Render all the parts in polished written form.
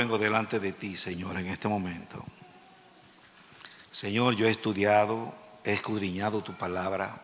vengo delante de ti, Señor, en este momento. Señor, yo he estudiado, he escudriñado tu palabra.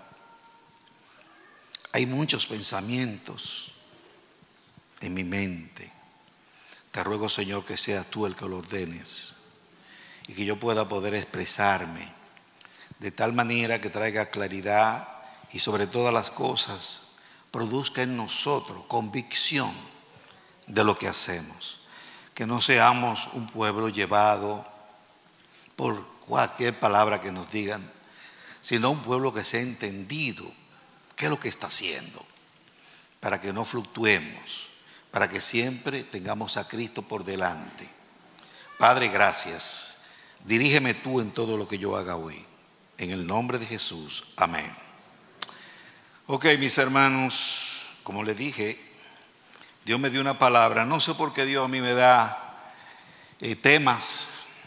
Hay muchos pensamientos en mi mente. Te ruego, Señor, que seas tú el que lo ordenes y que yo pueda poder expresarme de tal manera que traiga claridad y sobre todas las cosas produzca en nosotros convicción de lo que hacemos. Que no seamos un pueblo llevado por cualquier palabra que nos digan, sino un pueblo que sea entendido qué es lo que está haciendo, para que no fluctuemos, para que siempre tengamos a Cristo por delante. Padre, gracias. Dirígeme tú en todo lo que yo haga hoy. En el nombre de Jesús. Amén. Ok, mis hermanos, como les dije, Dios me dio una palabra. No sé por qué Dios a mí me da temas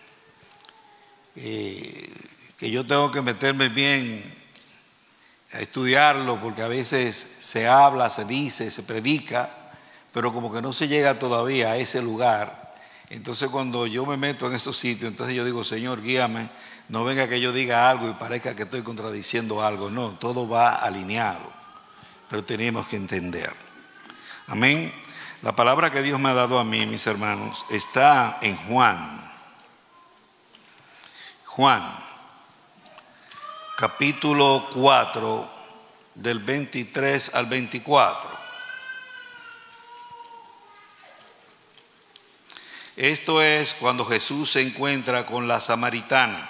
que yo tengo que meterme bien a estudiarlo, porque a veces se habla, se dice, se predica, pero como que no se llega todavía a ese lugar. Entonces cuando yo me meto en esos sitios, entonces yo digo, Señor, guíame, no venga que yo diga algo y parezca que estoy contradiciendo algo. No, todo va alineado, pero tenemos que entender. Amén. La palabra que Dios me ha dado a mí, mis hermanos, está en Juan. Juan, capítulo 4, del 23 al 24. Esto es cuando Jesús se encuentra con la samaritana.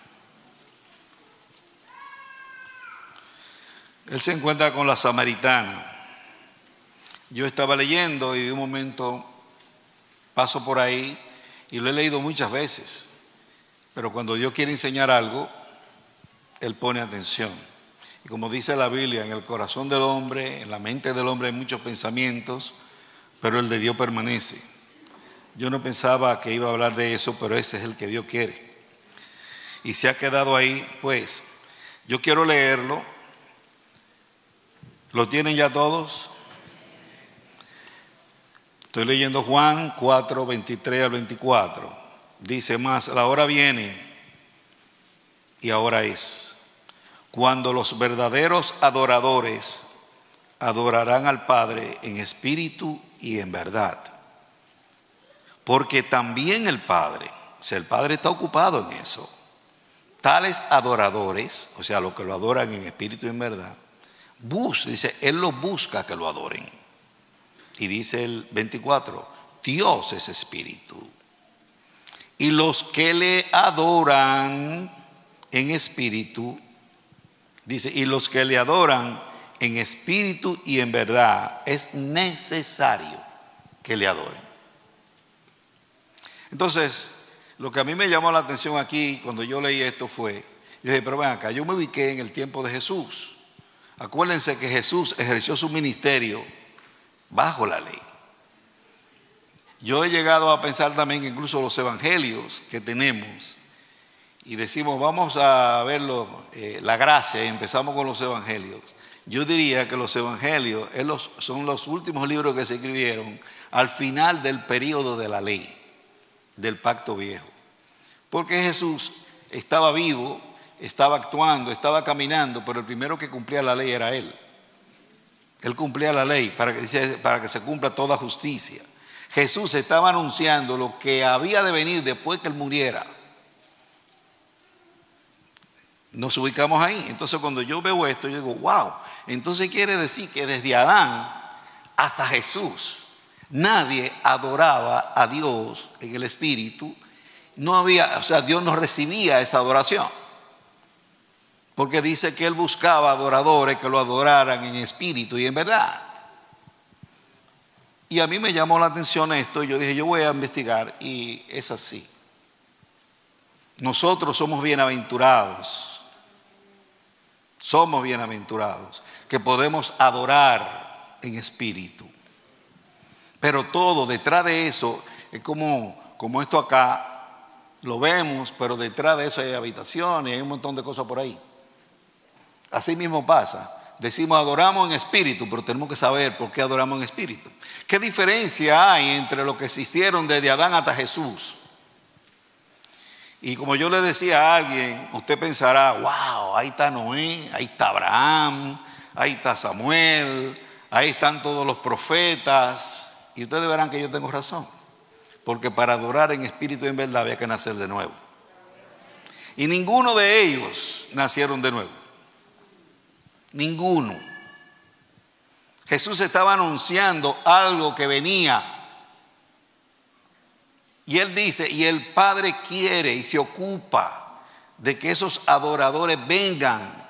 Él se encuentra con la samaritana. Yo estaba leyendo y de un momento paso por ahí y lo he leído muchas veces, pero cuando Dios quiere enseñar algo, Él pone atención. Y como dice la Biblia, en el corazón del hombre, en la mente del hombre hay muchos pensamientos, pero el de Dios permanece. Yo no pensaba que iba a hablar de eso, pero ese es el que Dios quiere. Y se ha quedado ahí, pues. Yo quiero leerlo. ¿Lo tienen ya todos? Estoy leyendo Juan 4, 23 al 24. Dice más, la hora viene y ahora es, cuando los verdaderos adoradores adorarán al Padre en espíritu y en verdad. Porque también el Padre, o sea, el Padre está ocupado en eso. Tales adoradores, o sea, los que lo adoran en espíritu y en verdad, dice, Él los busca que lo adoren. Y dice el 24, Dios es espíritu. Y los que le adoran en espíritu, dice, y los que le adoran en espíritu y en verdad, es necesario que le adoren. Entonces, lo que a mí me llamó la atención aquí cuando yo leí esto fue, yo dije, pero ven acá, yo me ubiqué en el tiempo de Jesús. Acuérdense que Jesús ejerció su ministerio bajo la ley. Yo he llegado a pensar también que incluso los evangelios que tenemos, y decimos, vamos a ver la gracia, y empezamos con los evangelios. Yo diría que los evangelios son los últimos libros que se escribieron al final del periodo de la ley, del pacto viejo. Porque Jesús estaba vivo, estaba actuando, estaba caminando, pero el primero que cumplía la ley era Él. Él cumplía la ley para que se cumpla toda justicia. Jesús estaba anunciando lo que había de venir después que Él muriera. Nos ubicamos ahí. Entonces cuando yo veo esto, yo digo, wow. Entonces quiere decir que desde Adán hasta Jesús, nadie adoraba a Dios en el espíritu. No había, o sea, Dios no recibía esa adoración. Porque dice que Él buscaba adoradores que lo adoraran en espíritu y en verdad. Y a mí me llamó la atención esto y yo dije, yo voy a investigar, y es así. Nosotros somos bienaventurados que podemos adorar en espíritu. Pero todo detrás de eso es como esto acá, lo vemos, pero detrás de eso hay habitaciones, hay un montón de cosas por ahí. Así mismo pasa. decimos adoramos en espíritu, pero tenemos que saber por qué adoramos en espíritu. ¿Qué diferencia hay entre lo que se hicieron desde Adán hasta Jesús? Y como yo le decía a alguien, usted pensará, wow, ahí está Noé, ahí está Abraham, ahí está Samuel, ahí están todos los profetas. Y ustedes verán que yo tengo razón. Porque para adorar en espíritu y en verdad había que nacer de nuevo. Y ninguno de ellos nacieron de nuevo. Ninguno. Jesús estaba anunciando algo que venía. Y Él dice, y el Padre quiere y se ocupa de que esos adoradores vengan.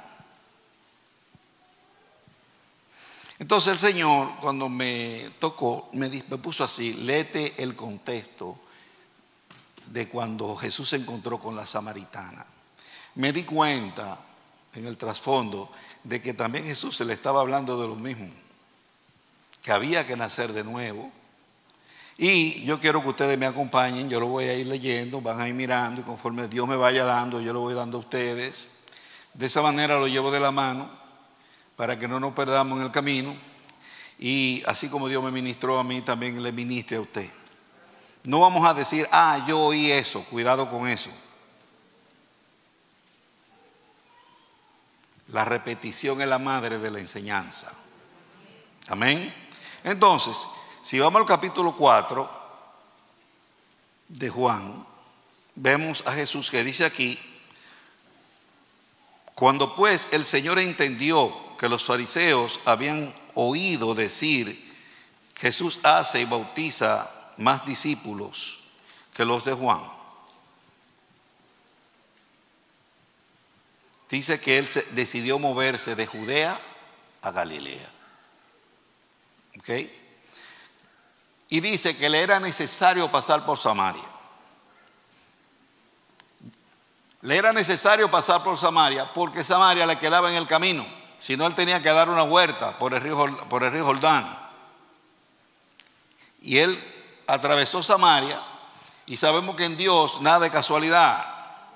Entonces el Señor, cuando me tocó, me puso así: léete el contexto de cuando Jesús se encontró con la samaritana. Me di cuenta en el trasfondo de que también Jesús se le estaba hablando de lo mismo, que había que nacer de nuevo. Y yo quiero que ustedes me acompañen, yo lo voy a ir leyendo, van a ir mirando, y conforme Dios me vaya dando, yo lo voy dando a ustedes. De esa manera lo llevo de la mano, para que no nos perdamos en el camino. Y así como Dios me ministró a mí, también le ministre a usted. No vamos a decir, yo oí eso, cuidado con eso. La repetición es la madre de la enseñanza. Amén. Entonces, si vamos al capítulo 4 de Juan, vemos a Jesús que dice aquí: cuando pues el Señor entendió que los fariseos habían oído decir, Jesús hace y bautiza más discípulos que los de Juan, dice que Él decidió moverse de Judea a Galilea. ¿Ok? Y dice que le era necesario pasar por Samaria. Le era necesario pasar por Samaria porque Samaria le quedaba en el camino. Si no, él tenía que dar una vuelta por el río Jordán. Y él atravesó Samaria, y sabemos que en Dios nada es casualidad.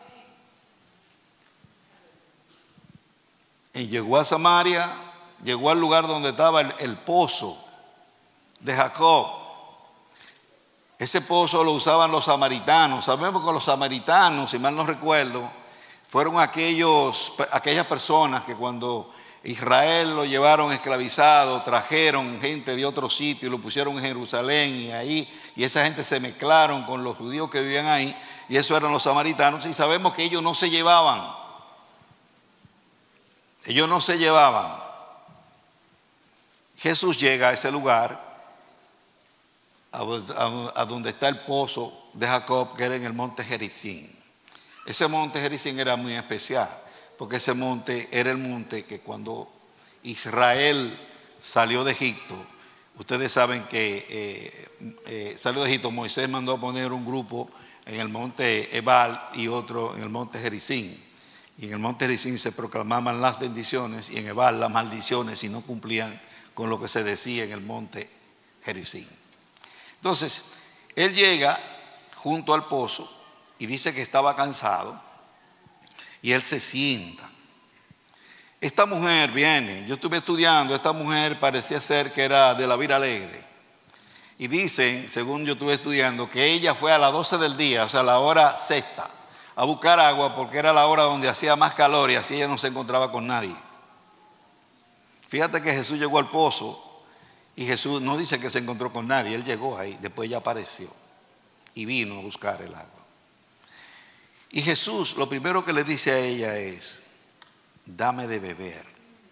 Y llegó a Samaria, llegó al lugar donde estaba el pozo de Jacob. Ese pozo lo usaban los samaritanos. Sabemos que los samaritanos, si mal no recuerdo, fueron aquellas personas que cuando Israel lo llevaron esclavizado, trajeron gente de otro sitio y lo pusieron en Jerusalén, y esa gente se mezclaron con los judíos que vivían ahí, y eso eran los samaritanos. Y sabemos que ellos no se llevaban. Ellos no se llevaban. Jesús llega a ese lugar, a donde está el pozo de Jacob, que era en el monte Gerizim. Ese monte Gerizim era muy especial, porque ese monte era el monte que cuando Israel salió de Egipto, ustedes saben que salió de Egipto, Moisés mandó a poner un grupo en el monte Ebal y otro en el monte Gerizim. Y en el monte Gerizim se proclamaban las bendiciones, y en Ebal las maldiciones, si no cumplían con lo que se decía en el monte Gerizim. Entonces, él llega junto al pozo y dice que estaba cansado, y él se sienta. Esta mujer viene, yo estuve estudiando, esta mujer parecía ser que era de la vida alegre. Y dicen, según yo estuve estudiando, que ella fue a las 12 del día, o sea, a la hora sexta, a buscar agua, porque era la hora donde hacía más calor y así ella no se encontraba con nadie. Fíjate que Jesús llegó al pozo, y Jesús no dice que se encontró con nadie, él llegó ahí, después ya apareció y vino a buscar el agua. Y Jesús lo primero que le dice a ella es: dame de beber.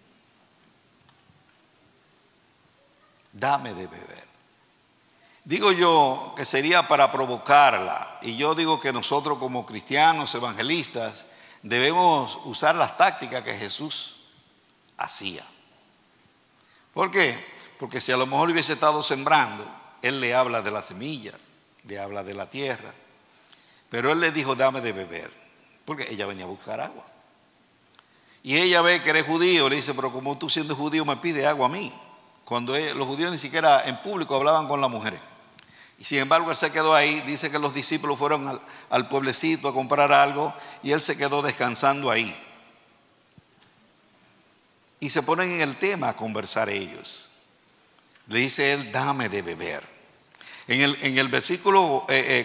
Dame de beber. Digo yo que sería para provocarla, y yo digo que nosotros como cristianos evangelistas debemos usar las tácticas que Jesús hacía. ¿Por qué? Porque si a lo mejor hubiese estado sembrando, él le habla de la semilla, le habla de la tierra, pero él le dijo: dame de beber, porque ella venía a buscar agua. Y ella ve que eres judío, le dice: pero como tú siendo judío me pides agua a mí, cuando los judíos ni siquiera en público hablaban con las mujeres. Y sin embargo él se quedó ahí. Dice que los discípulos fueron al pueblecito a comprar algo, y él se quedó descansando ahí. Y se ponen en el tema a conversar ellos. Le dice él, dame de beber. En el versículo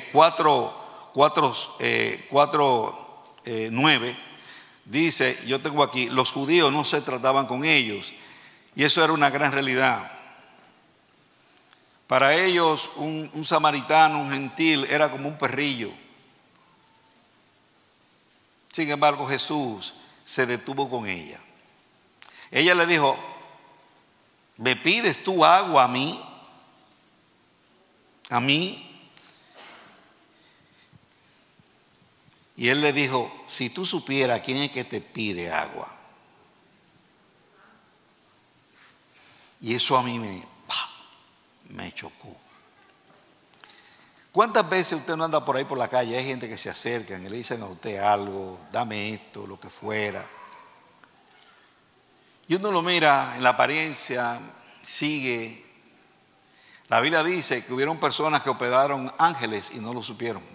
9 dice, yo tengo aquí, los judíos no se trataban con ellos. Y eso era una gran realidad. Para ellos un samaritano, un gentil, era como un perrillo. Sin embargo, Jesús se detuvo con ella. Ella le dijo, ¿me pides tú agua a mí? ¿A mí? Y él le dijo, si tú supieras quién es que te pide agua. Y eso a mí me chocó. ¿Cuántas veces usted no anda por ahí por la calle? Hay gente que se acercan y le dicen a usted algo, dame esto, lo que fuera. Y uno lo mira en la apariencia, sigue. La Biblia dice que hubieron personas que hospedaron ángeles y no lo supieron.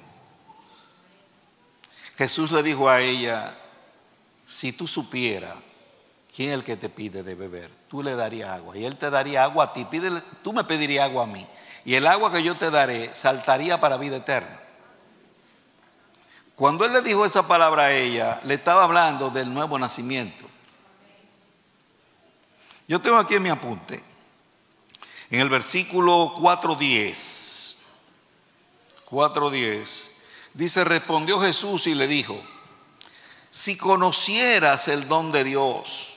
Jesús le dijo a ella, si tú supieras quién es el que te pide de beber, tú le darías agua y él te daría agua a ti. Pídele, tú me pedirías agua a mí y el agua que yo te daré saltaría para vida eterna. Cuando él le dijo esa palabra a ella, le estaba hablando del nuevo nacimiento. Yo tengo aquí en mi apunte, en el versículo 4:10, dice, respondió Jesús y le dijo, si conocieras el don de Dios,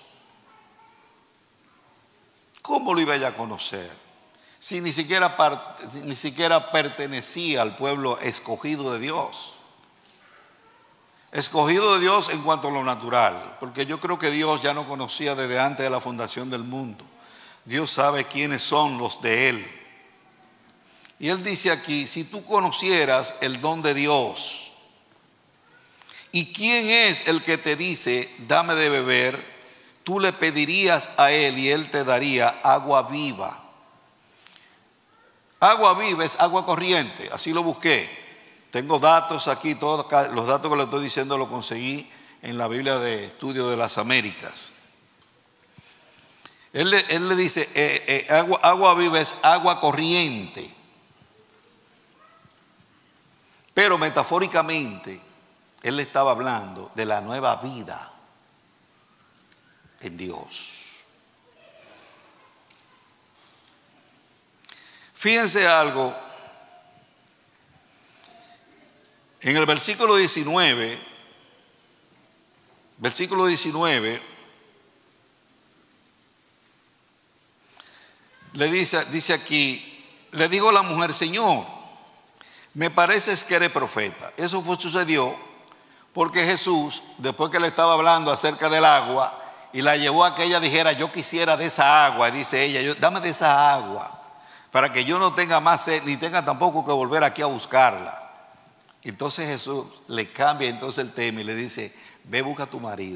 ¿cómo lo iba ella a conocer? Si ni siquiera pertenecía al pueblo escogido de Dios. Escogido de Dios en cuanto a lo natural, porque yo creo que Dios ya no conocía desde antes de la fundación del mundo. Dios sabe quiénes son los de Él. Y Él dice aquí, si tú conocieras el don de Dios, ¿y quién es el que te dice, dame de beber? Tú le pedirías a Él y Él te daría agua viva. Agua viva es agua corriente, así lo busqué. Tengo datos aquí, todos los datos que le estoy diciendo los conseguí en la Biblia de Estudio de las Américas. Él le dice, agua viva es agua corriente. Pero metafóricamente, él le estaba hablando de la nueva vida en Dios. Fíjense algo. En el versículo 19, le dice aquí, le dijo a la mujer, Señor, me pareces que eres profeta. Eso sucedió porque Jesús, después que le estaba hablando acerca del agua, y la llevó a que ella dijera, yo quisiera de esa agua, y dice ella, dame de esa agua, para que yo no tenga más sed, ni tenga tampoco que volver aquí a buscarla. Entonces Jesús le cambia entonces el tema y le dice, ve, busca a tu marido.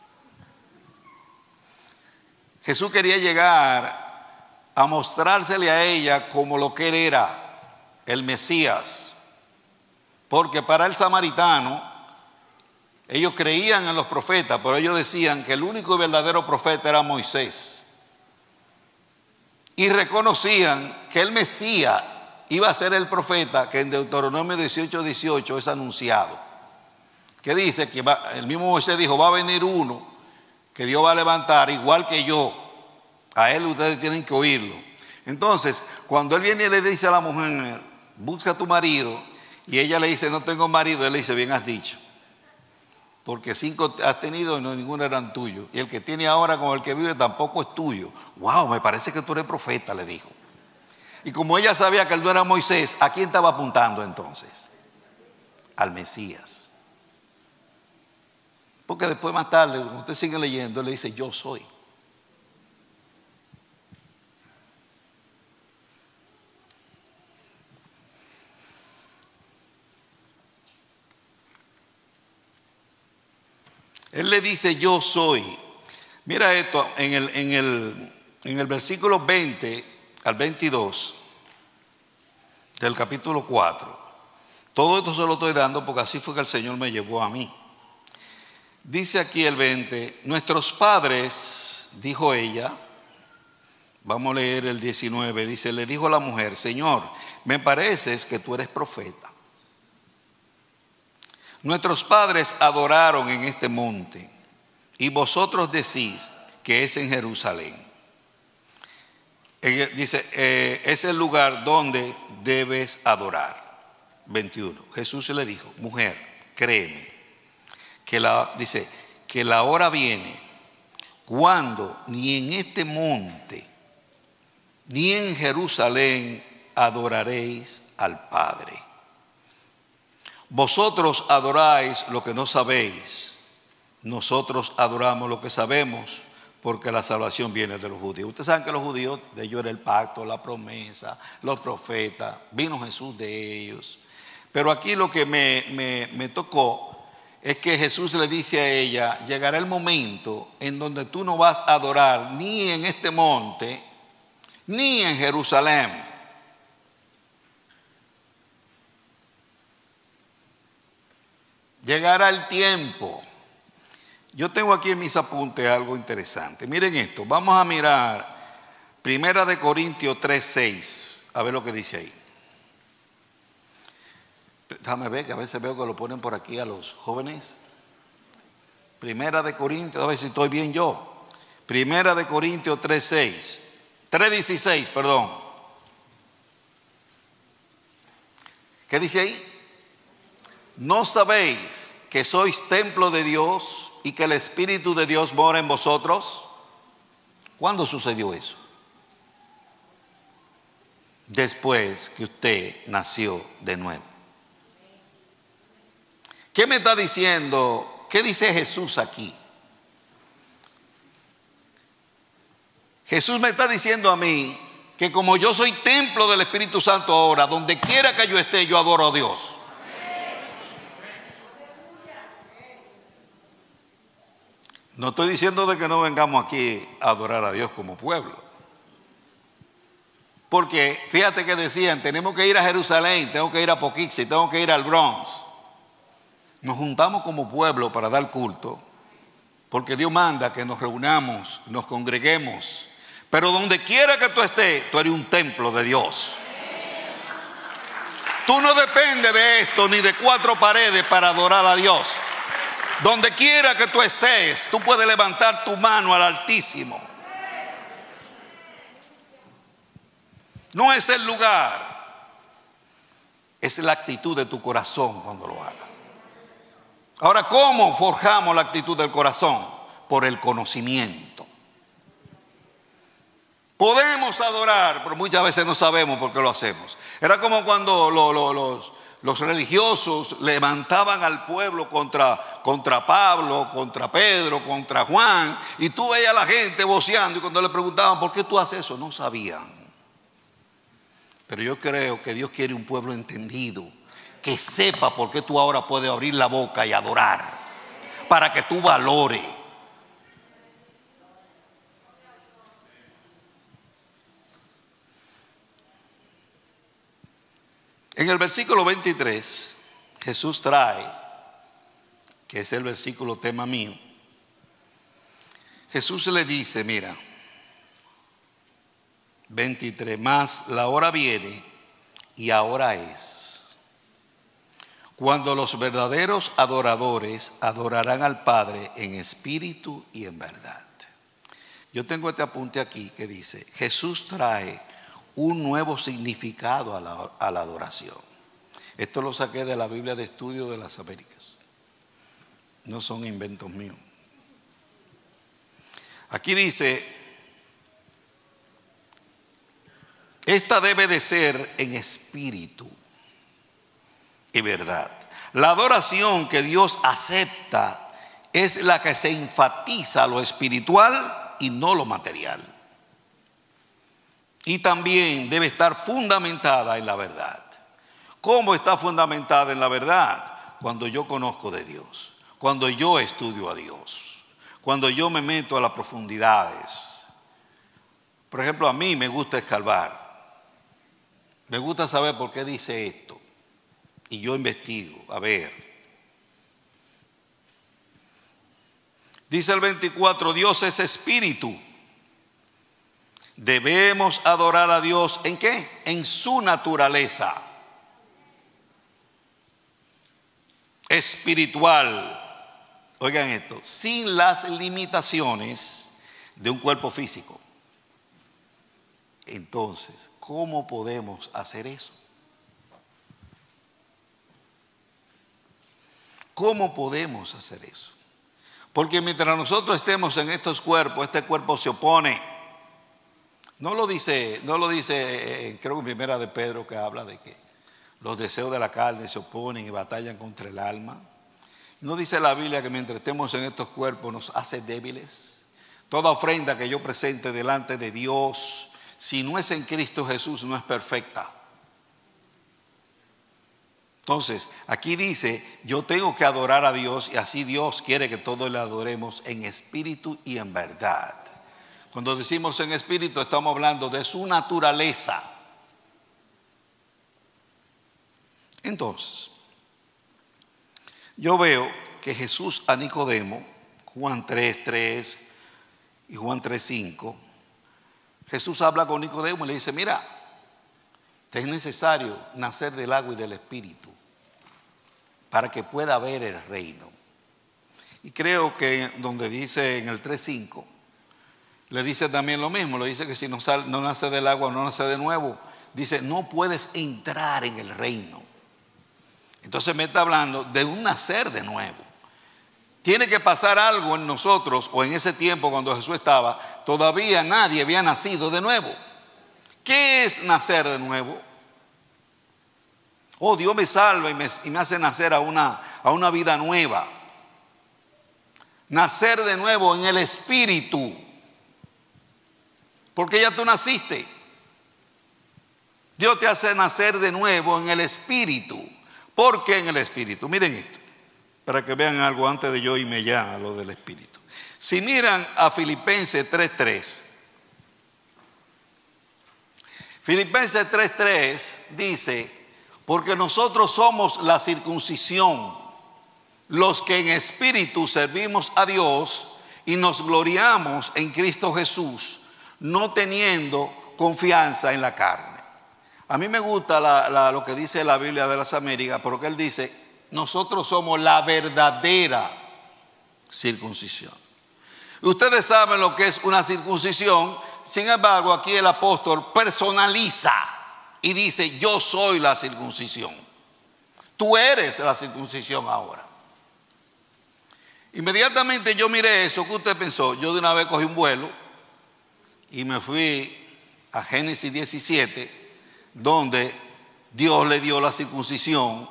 Jesús quería llegar a mostrársele a ella como lo que él era, el Mesías. Porque para el samaritano, ellos creían en los profetas, pero ellos decían que el único y verdadero profeta era Moisés. Y reconocían que el Mesías iba a ser el profeta que en Deuteronomio 18:18 es anunciado. Que dice que el mismo Moisés dijo, va a venir uno que Dios va a levantar igual que yo. A él ustedes tienen que oírlo. Entonces, cuando él viene y le dice a la mujer, busca a tu marido, y ella le dice, no tengo marido, él le dice, bien has dicho. Porque 5 has tenido y no ninguno eran tuyos. Y el que tiene ahora con el que vive tampoco es tuyo. Wow, me parece que tú eres profeta, le dijo. Y como ella sabía que él no era Moisés, ¿a quién estaba apuntando entonces? Al Mesías. Porque después más tarde, cuando usted sigue leyendo, él le dice, yo soy. Él le dice, yo soy. Mira esto, en el versículo 20 al 22 del capítulo 4. Todo esto se lo estoy dando porque así fue que el Señor me llevó a mí. Dice aquí el 20, nuestros padres dijo ella, vamos a leer el 19, dice, le dijo la mujer: Señor, me pareces que tú eres profeta. Nuestros padres adoraron en este monte y vosotros decís que es en Jerusalén. Dice, es el lugar donde debes adorar. 21. Jesús le dijo: mujer, créeme, dice que la hora viene cuando ni en este monte ni en Jerusalén adoraréis al Padre. Vosotros adoráis lo que no sabéis, nosotros adoramos lo que sabemos, porque la salvación viene de los judíos. Ustedes saben que los judíos, de ellos era el pacto, la promesa, los profetas, vino Jesús de ellos. Pero aquí lo que me tocó es que Jesús le dice a ella: llegará el momento en donde tú no vas a adorar ni en este monte, ni en Jerusalén. Llegará el tiempo. Yo tengo aquí en mis apuntes algo interesante. Miren esto, vamos a mirar 1 Corintios 3:6, a ver lo que dice ahí. Déjame ver, que a veces veo que lo ponen por aquí a los jóvenes. 1 Corintios, a ver si estoy bien yo. 1 Corintios 3:16, perdón. ¿Qué dice ahí? ¿No sabéis que sois templo de Dios y que el Espíritu de Dios mora en vosotros? ¿Cuándo sucedió eso? Después que usted nació de nuevo. ¿Qué me está diciendo? ¿Qué dice Jesús aquí? Jesús me está diciendo a mí que como yo soy templo del Espíritu Santo ahora, donde quiera que yo esté, yo adoro a Dios. No estoy diciendo de que no vengamos aquí a adorar a Dios como pueblo. Porque fíjate que decían, tenemos que ir a Jerusalén, tengo que ir a Poughkeepsie, tengo que ir al Bronx. Nos juntamos como pueblo para dar culto, porque Dios manda que nos reunamos, nos congreguemos. Pero donde quiera que tú estés, tú eres un templo de Dios. Tú no dependes de esto ni de 4 paredes para adorar a Dios. Donde quiera que tú estés, tú puedes levantar tu mano al Altísimo. No es el lugar, es la actitud de tu corazón cuando lo hagas. Ahora, ¿cómo forjamos la actitud del corazón? Por el conocimiento. Podemos adorar, pero muchas veces no sabemos por qué lo hacemos. Era como cuando los religiosos levantaban al pueblo contra Pablo, contra Pedro, contra Juan, y tú veías a la gente voceando, y cuando le preguntaban ¿por qué tú haces eso? No sabían. Pero yo creo que Dios quiere un pueblo entendido, que sepa por qué tú ahora puedes abrir la boca y adorar, para que tú valores. En el versículo 23, Jesús trae, que es el versículo tema mío, Jesús le dice, mira, 23, más la hora viene y ahora es, cuando los verdaderos adoradores adorarán al Padre en espíritu y en verdad. Yo tengo este apunte aquí que dice, Jesús trae un nuevo significado a la adoración. Esto lo saqué de la Biblia de Estudio de las Américas. No son inventos míos. Aquí dice, esta debe de ser en espíritu y verdad. La adoración que Dios acepta es la que se enfatiza lo espiritual y no lo material. Y también debe estar fundamentada en la verdad. ¿Cómo está fundamentada en la verdad? Cuando yo conozco de Dios, cuando yo estudio a Dios, cuando yo me meto a las profundidades. Por ejemplo, a mí me gusta escarbar. Me gusta saber por qué dice esto. Y yo investigo, a ver. Dice el 24, Dios es espíritu. Debemos adorar a Dios ¿en qué? En su naturaleza espiritual. Oigan esto, sin las limitaciones de un cuerpo físico. Entonces, ¿cómo podemos hacer eso? ¿Cómo podemos hacer eso? Porque mientras nosotros estemos en estos cuerpos, este cuerpo se opone. No lo dice, creo que en Primera de Pedro, que habla de que los deseos de la carne se oponen y batallan contra el alma. ¿No dice la Biblia que mientras estemos en estos cuerpos nos hace débiles? Toda ofrenda que yo presente delante de Dios, si no es en Cristo Jesús, no es perfecta. Entonces, aquí dice, yo tengo que adorar a Dios y así Dios quiere que todos le adoremos en espíritu y en verdad. Cuando decimos en espíritu, estamos hablando de su naturaleza. Entonces, yo veo que Jesús a Nicodemo, Juan 3:3 y Juan 3:5, Jesús habla con Nicodemo y le dice, mira, te es necesario nacer del agua y del espíritu para que pueda ver el reino. Y creo que donde dice en el 3:5, le dice también lo mismo, le dice que si no nace del agua, no nace de nuevo, dice, no puedes entrar en el reino. Entonces me está hablando de un nacer de nuevo. Tiene que pasar algo en nosotros, o en ese tiempo cuando Jesús estaba, todavía nadie había nacido de nuevo. ¿Qué es nacer de nuevo? Oh, Dios me salva y me hace nacer a una vida nueva. Nacer de nuevo en el espíritu. Porque ya tú naciste. Dios te hace nacer de nuevo en el espíritu. ¿Por qué en el espíritu? Miren esto, para que vean algo antes de yo irme ya a lo del espíritu. Si miran a Filipenses 3:3. Filipenses 3:3 dice, porque nosotros somos la circuncisión, los que en espíritu servimos a Dios y nos gloriamos en Cristo Jesús, no teniendo confianza en la carne. A mí me gusta lo que dice la Biblia de las Américas, porque él dice, nosotros somos la verdadera circuncisión. Ustedes saben lo que es una circuncisión, sin embargo aquí el apóstol personaliza y dice, yo soy la circuncisión. Tú eres la circuncisión ahora. Inmediatamente yo miré eso, ¿qué usted pensó? Yo de una vez cogí un vuelo y me fui a Génesis 17, donde Dios le dio la circuncisión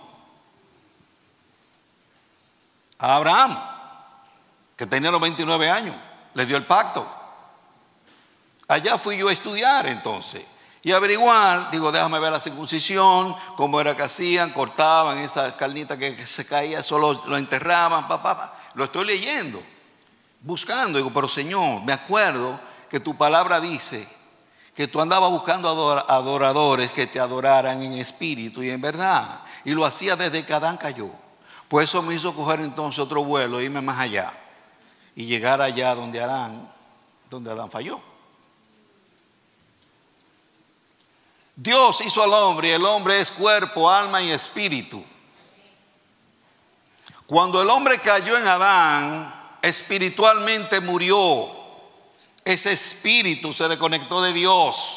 a Abraham, que tenía los 29 años, le dio el pacto. Allá fui yo a estudiar entonces y averiguar, digo, déjame ver la circuncisión, cómo era que hacían, cortaban esa carnita que se caía, solo lo enterraban, Lo estoy leyendo, buscando, digo, pero Señor, me acuerdo que tu palabra dice que tú andabas buscando adoradores que te adoraran en espíritu y en verdad, y lo hacía desde que Adán cayó. Pues eso me hizo coger entonces otro vuelo, irme más allá y llegar allá donde Adán falló. Dios hizo al hombre y el hombre es cuerpo, alma y espíritu. Cuando el hombre cayó en Adán, espiritualmente murió. Ese espíritu se desconectó de Dios.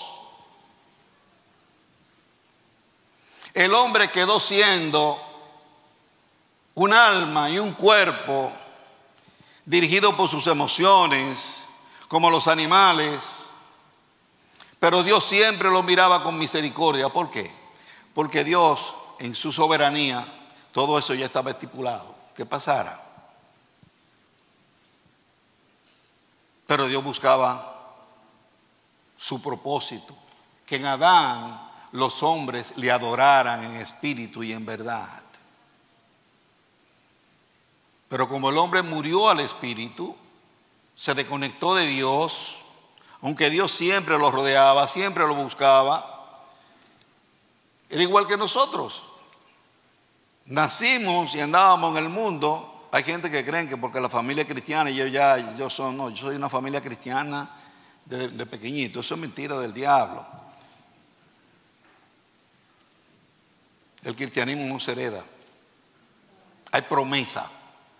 El hombre quedó siendo un alma y un cuerpo dirigido por sus emociones, como los animales. Pero Dios siempre lo miraba con misericordia. ¿Por qué? Porque Dios, en su soberanía, todo eso ya estaba estipulado, que pasara. Pero Dios buscaba su propósito, que en Adán los hombres le adoraran en espíritu y en verdad. Pero como el hombre murió al espíritu, se desconectó de Dios, aunque Dios siempre lo rodeaba, siempre lo buscaba, era igual que nosotros. Nacimos y andábamos en el mundo. Hay gente que creen que porque la familia es cristiana, yo soy una familia cristiana, de pequeñito. Eso es mentira del diablo. El cristianismo no se hereda. Hay promesa.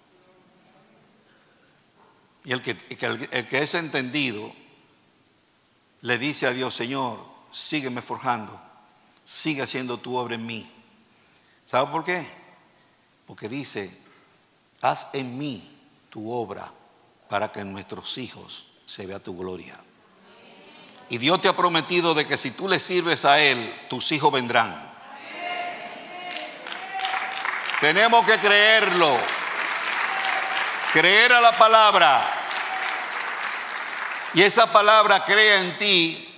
Y el que es entendido le dice a Dios: Señor, sígueme forjando, sigue haciendo tu obra en mí. ¿Sabe por qué? Porque dice: haz en mí tu obra para que en nuestros hijos se vea tu gloria. Y Dios te ha prometido de que si tú le sirves a Él, tus hijos vendrán. Tenemos que creerlo, creer a la palabra. Y esa palabra crea en ti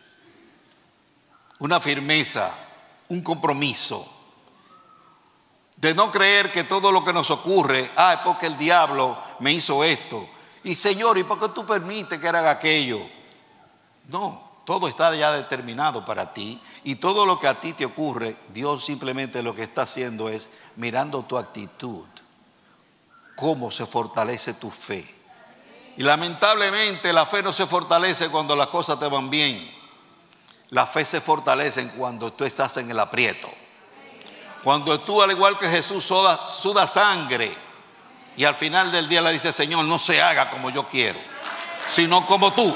una firmeza, un compromiso de no creer que todo lo que nos ocurre, es porque el diablo me hizo esto. Y Señor, ¿y por qué tú permites que haga aquello? No, todo está ya determinado para ti. Y todo lo que a ti te ocurre, Dios simplemente lo que está haciendo es mirando tu actitud, cómo se fortalece tu fe. Y lamentablemente la fe no se fortalece cuando las cosas te van bien. La fe se fortalece cuando tú estás en el aprieto. Cuando tú, al igual que Jesús, suda sangre y al final del día le dice: Señor, no se haga como yo quiero, sino como tú.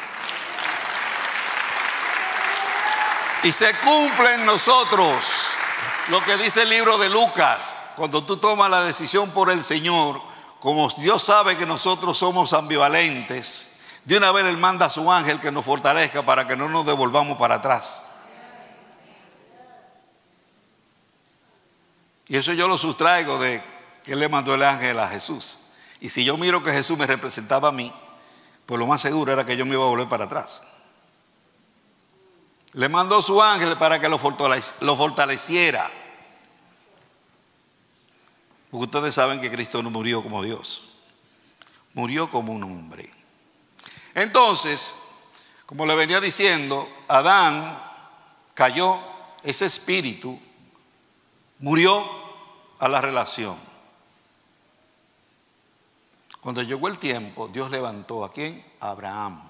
Y se cumple en nosotros lo que dice el libro de Lucas. Cuando tú tomas la decisión por el Señor, como Dios sabe que nosotros somos ambivalentes, de una vez Él manda a su ángel que nos fortalezca para que no nos devolvamos para atrás. Y eso yo lo sustraigo de que Él le mandó el ángel a Jesús. Y si yo miro que Jesús me representaba a mí, pues lo más seguro era que yo me iba a volver para atrás. Le mandó su ángel para que lo fortaleciera. Porque ustedes saben que Cristo no murió como Dios, murió como un hombre. Entonces, como le venía diciendo, Adán cayó, ese espíritu murió a la relación. Cuando llegó el tiempo, Dios levantó ¿a quién? A Abraham.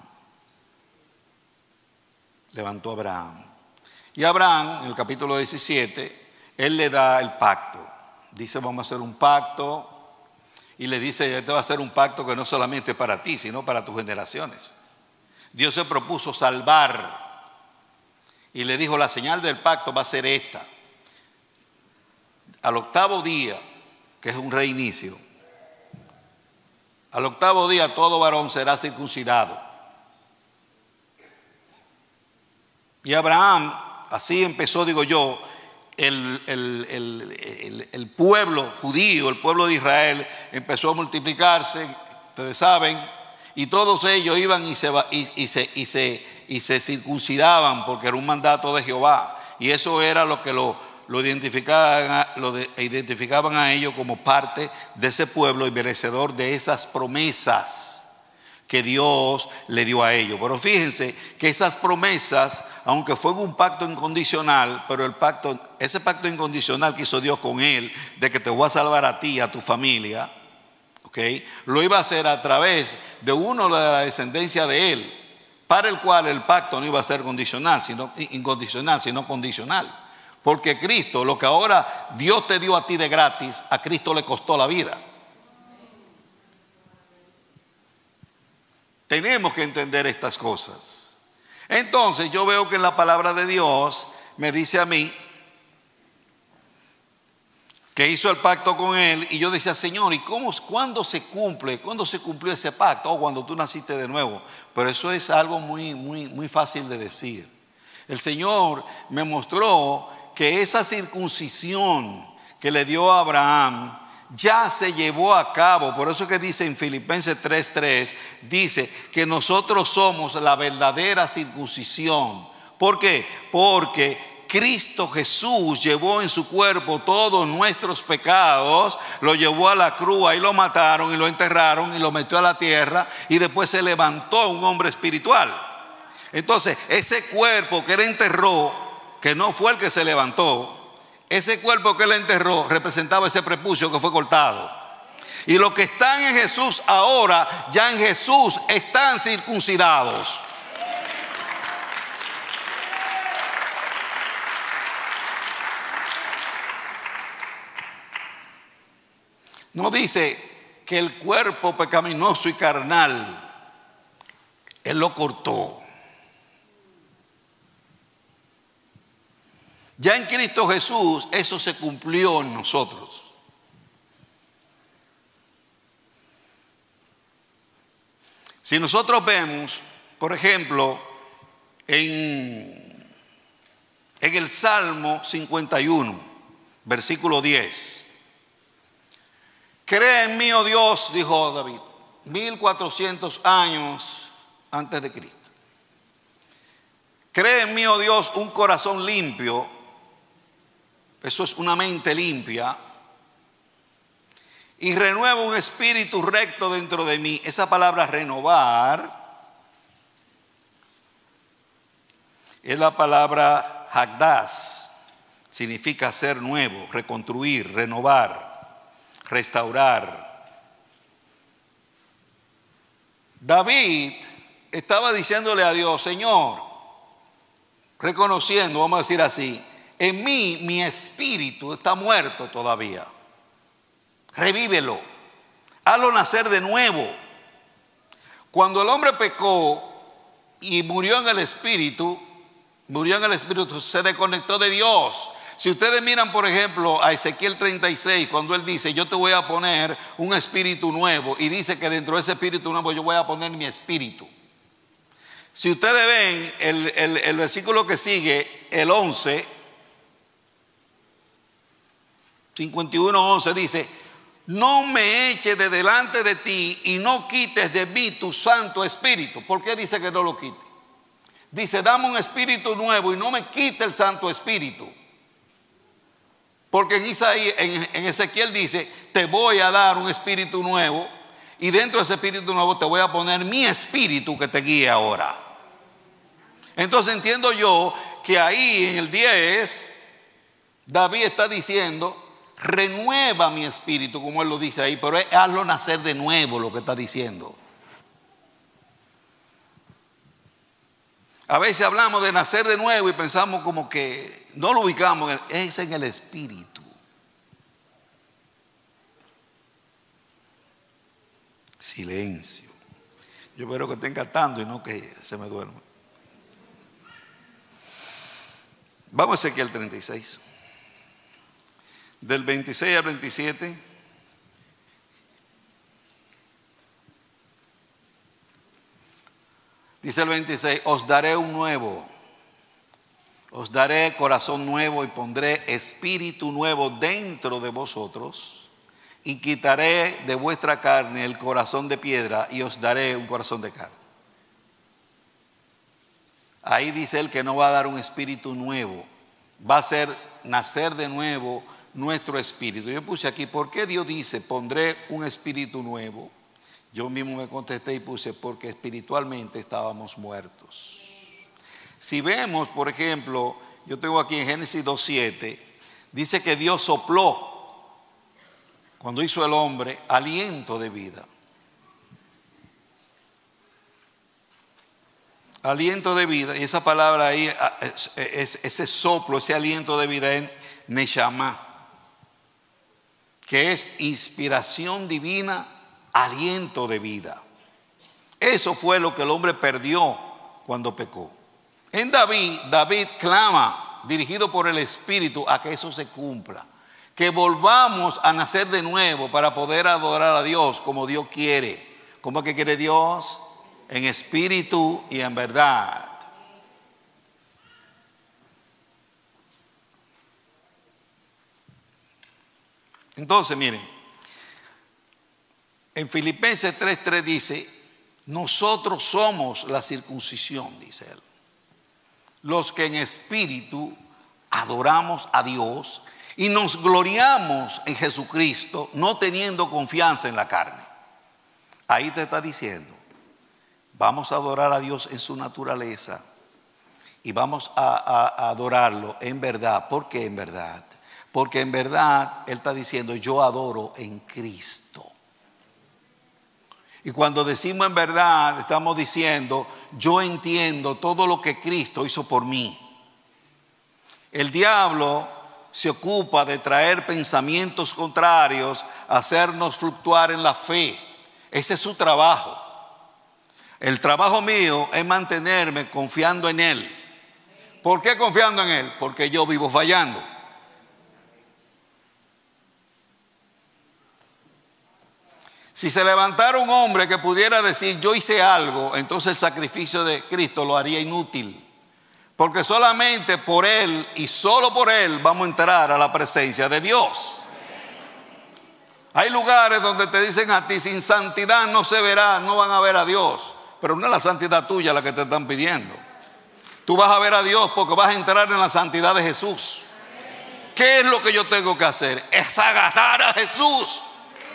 Levantó a Abraham. Y Abraham, en el capítulo 17, Él le da el pacto. Dice: vamos a hacer un pacto. Y le dice: este va a ser un pacto que no solamente para ti, sino para tus generaciones. Dios se propuso salvar. Y le dijo: la señal del pacto va a ser esta. Al octavo día, que es un reinicio, al octavo día todo varón será circuncidado. Y Abraham, así empezó, digo yo, el pueblo judío, el pueblo de Israel, empezó a multiplicarse, ustedes saben, y todos ellos iban y se circuncidaban porque era un mandato de Jehová. Y eso era lo que lo identificaban a ellos como parte de ese pueblo y merecedor de esas promesas que Dios le dio a ellos. Pero fíjense que esas promesas, aunque fue un pacto incondicional, pero ese pacto incondicional que hizo Dios con él, de que te voy a salvar a ti y a tu familia, lo iba a hacer a través de uno de la descendencia de él, para el cual el pacto no iba a ser incondicional, sino condicional. Porque Cristo, lo que ahora Dios te dio a ti de gratis, a Cristo le costó la vida. Tenemos que entender estas cosas. Entonces yo veo que en la palabra de Dios me dice a mí que hizo el pacto con él, y yo decía: Señor, ¿y cuándo se cumple? ¿Cuándo se cumplió ese pacto? Cuando tú naciste de nuevo. Pero eso es algo muy fácil de decir. El Señor me mostró que esa circuncisión que le dio a Abraham ya se llevó a cabo. Por eso que dice en Filipenses 3:3, dice que nosotros somos la verdadera circuncisión. ¿Por qué? Porque Cristo Jesús llevó en su cuerpo todos nuestros pecados, lo llevó a la cruz, ahí lo mataron y lo enterraron y lo metió a la tierra, y después se levantó un hombre espiritual. Entonces ese cuerpo que él enterró, que no fue el que se levantó, ese cuerpo que él enterró representaba ese prepucio que fue cortado. Y los que están en Jesús ahora, ya en Jesús están circuncidados. No dice que el cuerpo pecaminoso y carnal, Él lo cortó. Ya en Cristo Jesús eso se cumplió en nosotros. Si nosotros vemos, por ejemplo, en el Salmo 51, versículo 10. Cree en mí, oh Dios, dijo David, 1400 años antes de Cristo. Cree en mí, oh Dios, un corazón limpio. Eso es una mente limpia. Y renueva un espíritu recto dentro de mí. Esa palabra renovar es la palabra hagdas. Significa ser nuevo, reconstruir, renovar, restaurar. David estaba diciéndole a Dios, Señor, reconociendo, vamos a decir así, en mí mi espíritu está muerto todavía. Revívelo, hazlo nacer de nuevo. Cuando el hombre pecó y murió en el espíritu, se desconectó de Dios. Si ustedes miran, por ejemplo, a Ezequiel 36, cuando él dice, yo te voy a poner un espíritu nuevo, y dice que dentro de ese espíritu nuevo yo voy a poner mi espíritu. Si ustedes ven el versículo que sigue, el 11, 51:11 dice, no me eches de delante de ti y no quites de mí tu Santo Espíritu. ¿Por qué dice que no lo quite? Dice, dame un espíritu nuevo y no me quite el Santo Espíritu. Porque en Ezequiel dice, te voy a dar un espíritu nuevo y dentro de ese espíritu nuevo te voy a poner mi espíritu que te guíe ahora. Entonces entiendo yo que ahí en el 10, David está diciendo, renueva mi espíritu, como él lo dice ahí, pero hazlo nacer de nuevo, lo que está diciendo. A veces hablamos de nacer de nuevo y pensamos como que no lo ubicamos, es en el espíritu. Silencio. Yo espero que estén cantando y no que se me duerma. Vamos a Ezequiel 36. Del 26 al 27. Dice el 26, os daré corazón nuevo y pondré espíritu nuevo dentro de vosotros y quitaré de vuestra carne el corazón de piedra y os daré un corazón de carne. Ahí dice él que no va a dar un espíritu nuevo, va a hacer nacer de nuevo nuestro espíritu. Yo puse aquí, ¿por qué Dios dice, pondré un espíritu nuevo? Yo mismo me contesté y puse, porque espiritualmente estábamos muertos. Si vemos, por ejemplo, yo tengo aquí en Génesis 2:7, dice que Dios sopló, cuando hizo el hombre, aliento de vida. Aliento de vida, y esa palabra ahí, ese soplo, ese aliento de vida es Neshama, que es inspiración divina, aliento de vida. Eso fue lo que el hombre perdió cuando pecó. En David clama, dirigido por el Espíritu, a que eso se cumpla, que volvamos a nacer de nuevo para poder adorar a Dios como Dios quiere. ¿Cómo es que quiere Dios? En espíritu y en verdad. Entonces, miren, en Filipenses 3:3 dice, nosotros somos la circuncisión, dice él, los que en espíritu adoramos a Dios y nos gloriamos en Jesucristo, no teniendo confianza en la carne. Ahí te está diciendo, vamos a adorar a Dios en su naturaleza y vamos a adorarlo en verdad. ¿Por qué en verdad? Porque en verdad Él está diciendo, yo adoro en Cristo. Y cuando decimos en verdad, estamos diciendo, yo entiendo todo lo que Cristo hizo por mí. El diablo se ocupa de traer pensamientos contrarios, hacernos fluctuar en la fe. Ese es su trabajo. El trabajo mío es mantenerme confiando en Él. ¿Por qué confiando en Él? Porque yo vivo fallando. Si se levantara un hombre que pudiera decir yo hice algo, entonces el sacrificio de Cristo lo haría inútil. Porque solamente por Él y solo por Él vamos a entrar a la presencia de Dios. Hay lugares donde te dicen a ti, sin santidad no se verá, no van a ver a Dios. Pero no es la santidad tuya la que te están pidiendo. Tú vas a ver a Dios porque vas a entrar en la santidad de Jesús. ¿Qué es lo que yo tengo que hacer? Es agarrar a Jesús.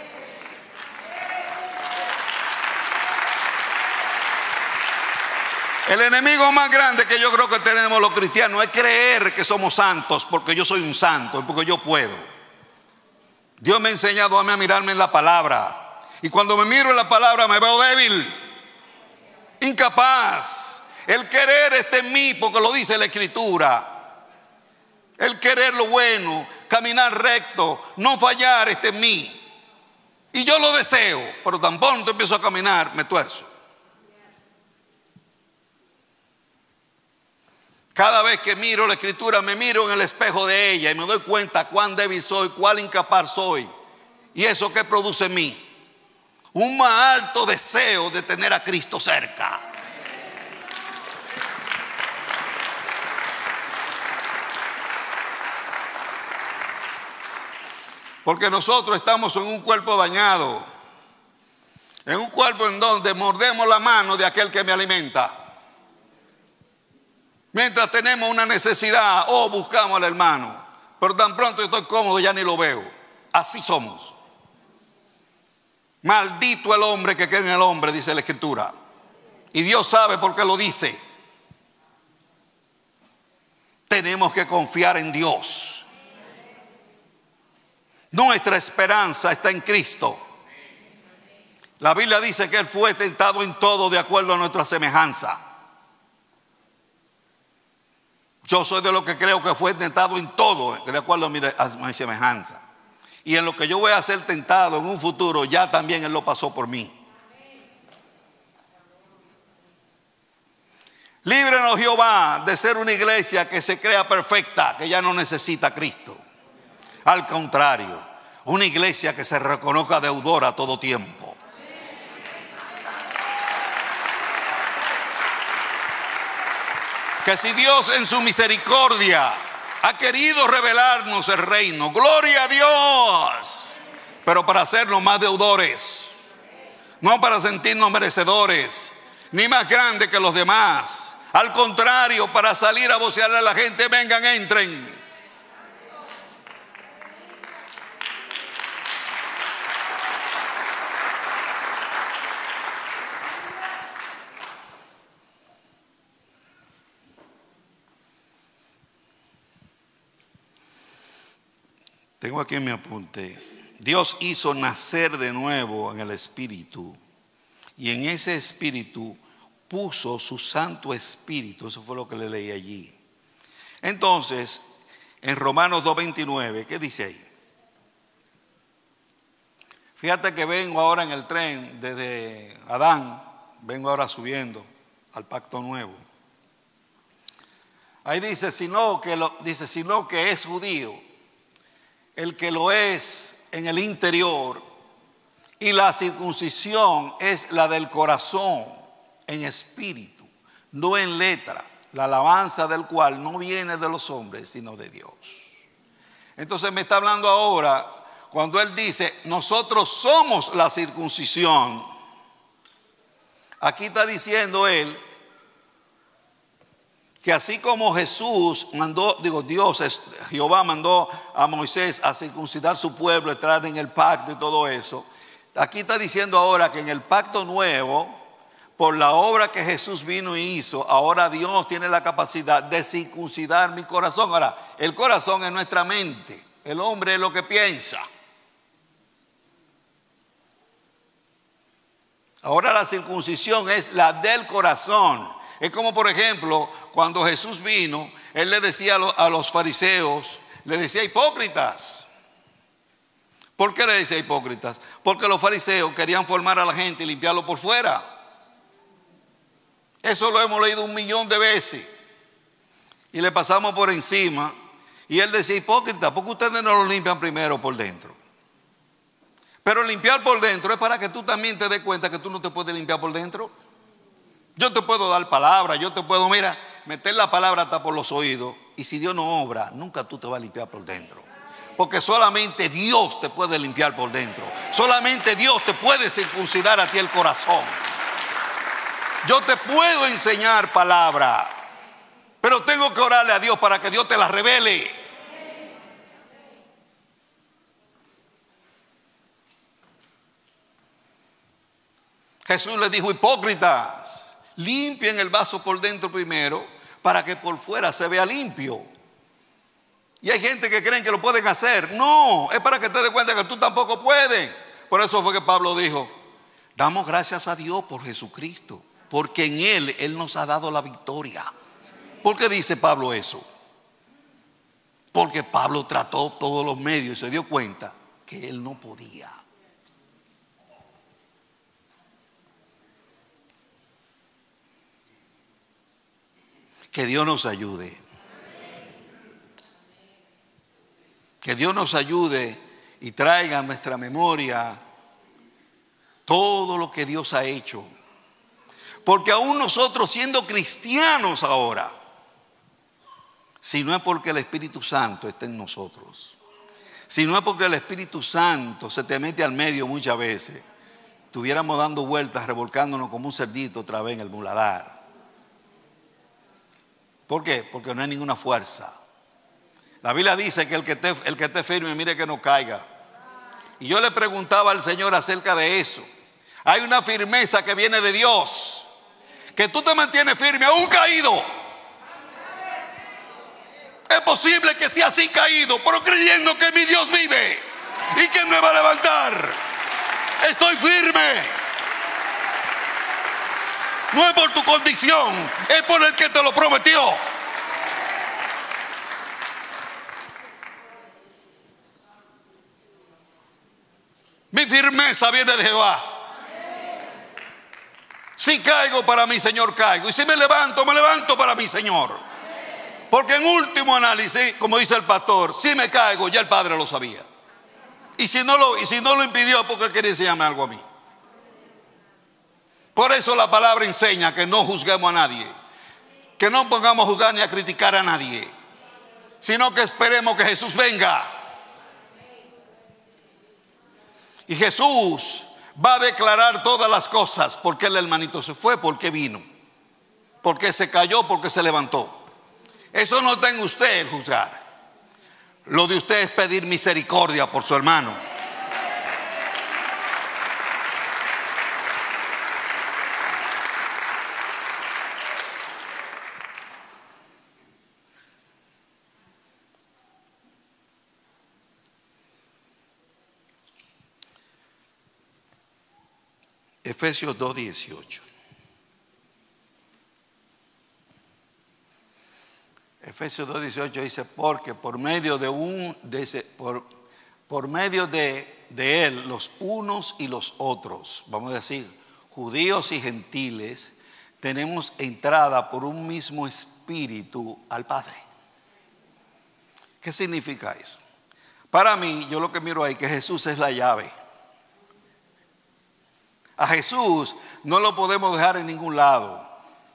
El enemigo más grande que yo creo que tenemos los cristianos es creer que somos santos porque yo soy un santo, porque yo puedo. Dios me ha enseñado a mí a mirarme en la palabra. Y cuando me miro en la palabra me veo débil, incapaz. El querer está en mí porque lo dice la Escritura. El querer lo bueno, caminar recto, no fallar está en mí. Y yo lo deseo, pero tan pronto empiezo a caminar, me tuerzo. Cada vez que miro la Escritura, me miro en el espejo de ella y me doy cuenta cuán débil soy, cuán incapaz soy. ¿Y eso qué produce en mí? Un más alto deseo de tener a Cristo cerca. Porque nosotros estamos en un cuerpo dañado, en un cuerpo en donde mordemos la mano de aquel que me alimenta. Mientras tenemos una necesidad, buscamos al hermano. Pero tan pronto yo estoy cómodo, ya ni lo veo. Así somos. Maldito el hombre que cree en el hombre, dice la Escritura. Y Dios sabe por qué lo dice. Tenemos que confiar en Dios. Nuestra esperanza está en Cristo. La Biblia dice que Él fue tentado en todo de acuerdo a nuestra semejanza. Yo soy de los que creo que fue tentado en todo, de acuerdo a mi semejanza. Y en lo que yo voy a ser tentado en un futuro, ya también Él lo pasó por mí. Líbranos, Jehová, de ser una iglesia que se crea perfecta, que ya no necesita a Cristo. Al contrario, una iglesia que se reconozca deudora a todo tiempo. Que si Dios en su misericordia ha querido revelarnos el reino, gloria a Dios, pero para hacernos más deudores, no para sentirnos merecedores, ni más grandes que los demás. Al contrario, para salir a vocearle a la gente, vengan, entren. Tengo aquí en mi apunte. Dios hizo nacer de nuevo en el Espíritu, y en ese Espíritu puso su Santo Espíritu. Eso fue lo que le leí allí. Entonces, en Romanos 2:29, ¿qué dice ahí? Fíjate que vengo ahora en el tren desde Adán, vengo ahora subiendo al pacto nuevo. Ahí dice, sino que es judío el que lo es en el interior, y la circuncisión es la del corazón en espíritu, no en letra, la alabanza del cual no viene de los hombres sino de Dios. Entonces me está hablando ahora, cuando él dice nosotros somos la circuncisión, aquí está diciendo él que así como Jehová mandó a Moisés a circuncidar su pueblo, entrar en el pacto y todo eso, aquí está diciendo ahora que en el pacto nuevo, por la obra que Jesús vino y hizo, ahora Dios tiene la capacidad de circuncidar mi corazón. Ahora, el corazón es nuestra mente, el hombre es lo que piensa. Ahora la circuncisión es la del corazón. Es como, por ejemplo, cuando Jesús vino, Él le decía a los fariseos, le decía hipócritas. ¿Por qué le decía hipócritas? Porque los fariseos querían formar a la gente y limpiarlo por fuera. Eso lo hemos leído 1.000.000 de veces. Y le pasamos por encima. Y él decía, hipócrita, ¿por qué ustedes no lo limpian primero por dentro? Pero limpiar por dentro es para que tú también te des cuenta que tú no te puedes limpiar por dentro. Yo te puedo dar palabra, yo te puedo, meter la palabra hasta por los oídos. Y si Dios no obra, nunca tú te vas a limpiar por dentro. Porque solamente Dios te puede limpiar por dentro. Solamente Dios te puede circuncidar a ti el corazón. Yo te puedo enseñar palabra, pero tengo que orarle a Dios para que Dios te la revele. Jesús les dijo, hipócritas, limpien el vaso por dentro primero para que por fuera se vea limpio. Y hay gente que creen que lo pueden hacer. No, es para que te des cuenta que tú tampoco puedes. Por eso fue que Pablo dijo, damos gracias a Dios por Jesucristo, porque en Él nos ha dado la victoria. ¿Por qué dice Pablo eso? Porque Pablo trató todos los medios y se dio cuenta que él no podía. Que Dios nos ayude. Que Dios nos ayude y traiga a nuestra memoria todo lo que Dios ha hecho. Porque aún nosotros siendo cristianos ahora, si no es porque el Espíritu Santo está en nosotros, si no es porque el Espíritu Santo se te mete al medio muchas veces, estuviéramos dando vueltas, revolcándonos como un cerdito otra vez en el muladar. ¿Por qué? Porque no hay ninguna fuerza. La Biblia dice que el que esté firme, mire que no caiga. Y yo le preguntaba al Señor acerca de eso. Hay una firmeza que viene de Dios, que tú te mantienes firme aún caído. Es posible que esté así caído, pero creyendo que mi Dios vive y que me va a levantar. Estoy firme. No es por tu condición, es por el que te lo prometió. Mi firmeza viene de Jehová. Si caigo, para mi Señor caigo. Y si me levanto para mi Señor. Porque en último análisis, como dice el pastor, si me caigo, ya el Padre lo sabía. Y si no lo impidió, porque quería enseñarme algo a mí. Por eso la palabra enseña que no juzguemos a nadie, que no pongamos a juzgar ni a criticar a nadie, sino que esperemos que Jesús venga. Y Jesús va a declarar todas las cosas. ¿Por qué el hermanito se fue? ¿Por qué vino? ¿Por qué se cayó? ¿Por qué se levantó? Eso no está en usted el juzgar. Lo de usted es pedir misericordia por su hermano. Efesios 2:18. Efesios 2:18 dice, porque por medio de él los unos y los otros, vamos a decir, judíos y gentiles, tenemos entrada por un mismo espíritu al Padre. ¿Qué significa eso? Para mí, yo lo que miro ahí, que Jesús es la llave. A Jesús no lo podemos dejar en ningún lado.